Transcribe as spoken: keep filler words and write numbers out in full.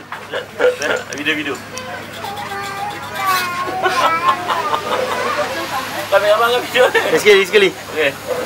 Video-video. Kami abang kan video ni. Sekali, sekali. Okey.